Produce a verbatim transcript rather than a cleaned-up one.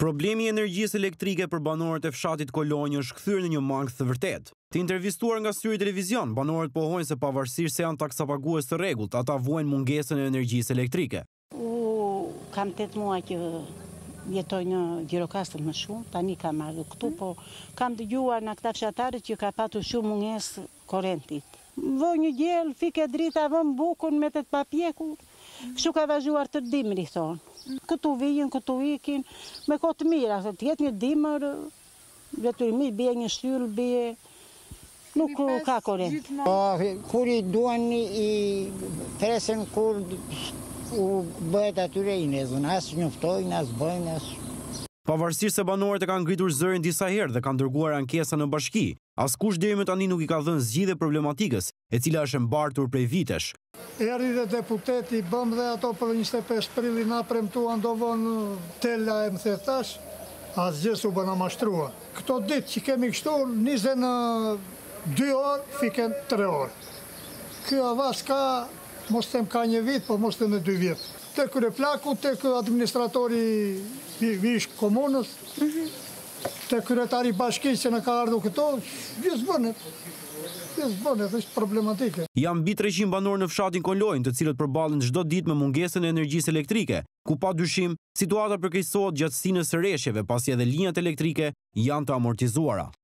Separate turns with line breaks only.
Problemi i energjisë elektrike për banorët e fshatit Kolonjë është kthyer në një mangth të vërtetë. Të intervistuar nga Syri Televizion, banorët pohojnë se pavarësisht se janë taksapagues të rregullt, ata vuajnë mungesën e energjisë elektrike.
U kam tetë muaj që jetoj në Gjirokastër më shumë, tani kam ardhur këtu, po kam dëgjuar nga këta fshatarët që ka patur shumë mungesë korrentit. Vë një gjell, fike drita, vëm bukën me të papjekur, kështu ka vazhduar të dimri, thonë. Këtu vijin, këtu ikin, me kohë të mira, se të jetë një dimër, vetërimi, bie një shtyllë, bie, nuk ka korrent.
Kur i duan i presen kur u bëhet atyre i nezën, as njoftojnë, as bëjnë, as...
Pavarësisht se banorët e kanë ngritur zërin disa herë dhe kanë dërguar ankesa në bashki, askush deri më tani nuk i ka dhënë zgjidhje problematikës, e cila është e mbartur prej vitesh.
Erdhi dhe deputeti, bëm dhe ato për njëzet e pesë prilli na premtuan do vonë tela e më thetash, asgjë s'u bëna mashtrua. Këto ditë që kemi kështu, njëzet në dy orë, fiken tre orë. Kjo avas ka, mos tem ka një vit, po mos tem në dy vjetë. Te kërë plaku, te kërë administratori vish komunës, te kryetari bashkisë që në ka ardhur këto, gjithë bënet. Gjithë bënet, është problematike.
Jam mbi treqind banorë në fshatin Kolonjë, të cilët përballen çdo ditë me mungesën e energjisë elektrike, ku padyshim situata përkeqësohet gjatë sinës së rreshjeve, pasi edhe linjat elektrike janë të amortizuara.